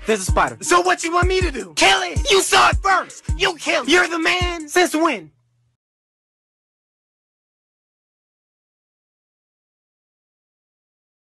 There's a spider. So what you want me to do? Kill it! You saw it first! You kill it! You're the man! Since when?